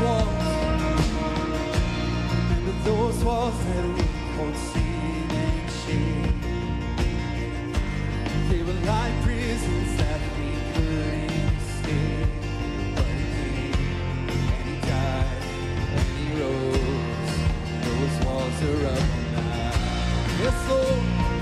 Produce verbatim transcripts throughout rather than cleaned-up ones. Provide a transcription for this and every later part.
walls. Remember those walls that we won't see in shame. They were like prisons that we couldn't stay. But he came and he died and he rose. Those walls are up now. Yes, Lord.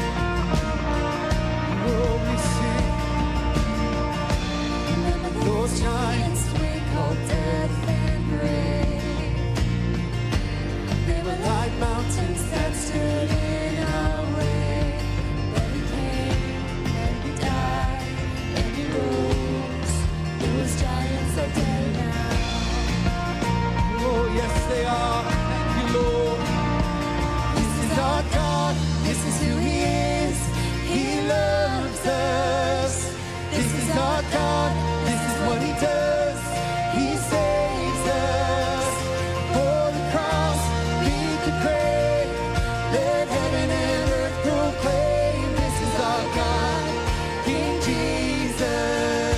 Oh, we sing. Remember those giants we called death and grave. They were like mountains that stood in our way. But he came and he died and he rose. Those giants are dead now. Oh, yes, they are. Thank you, Lord. This is our God. This is who he is. He loves us. This is our God. This is what he does. He saves us. For the cross, beat the grave. Let heaven and earth proclaim. This is our God, King Jesus.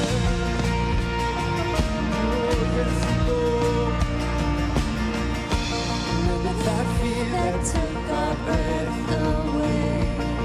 Oh, yes, Lord. Remember that fear that took our breath away.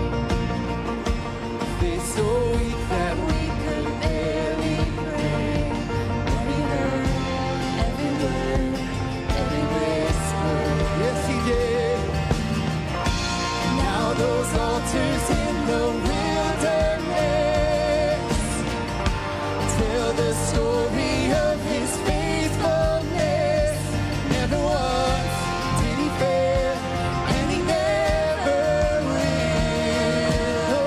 Faith so weak that we could barely pray. But he heard every word, every whisper. Yes, he did. Now those altars in the wilderness tell the story of his faithfulness. Never once did he fail, and he never will. Oh,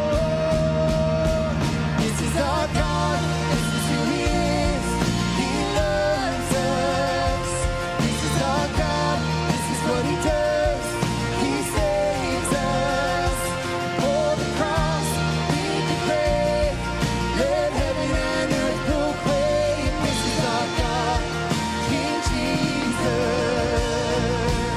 this is our God. This is who he is. He loves us. This is our God. This is what he does. He saves us. For the cross, beat the grave. Let heaven and earth proclaim. This is our God, King Jesus.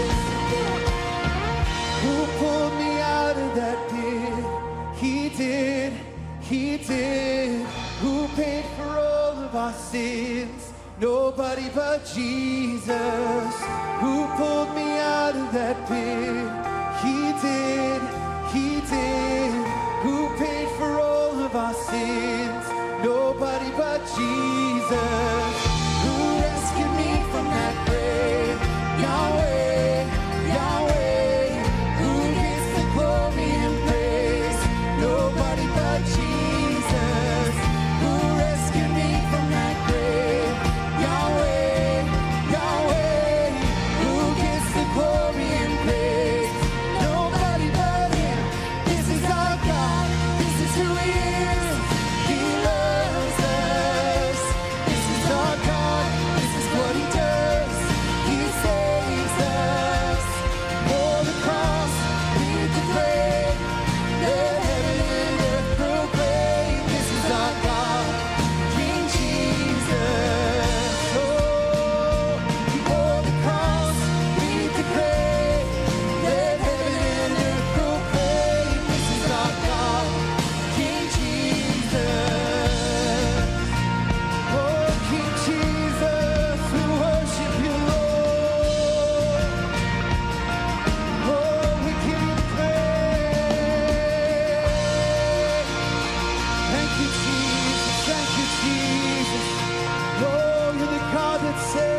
Who pulled me out of that pit? He did, he did. Who paid for all of our sins? Nobody but Jesus. Who pulled me out of that pit? He did, he did. Who paid for all of our sins? Nobody but Jesus. Who rescued me from that grave? Yahweh, Yahweh. Who gets the glory and praise? Nobody but Jesus. Who rescued me from that grave? Yahweh, Yahweh. Who gets the glory and praise? Nobody but him. This is our God. This is who he is. He loves us. This is our God. This is what he does. He saves us. For the cross, beat the grave. Let heaven and earth proclaim. This is our God, King Jesus. Oh, he bore the cross, beat the grave. Let heaven and earth proclaim. This is our God, King Jesus. Oh, King Jesus, we worship you, Lord. Oh, we give you praise. Thank you, Jesus. Thank you, Jesus. Oh, you're the God that saves.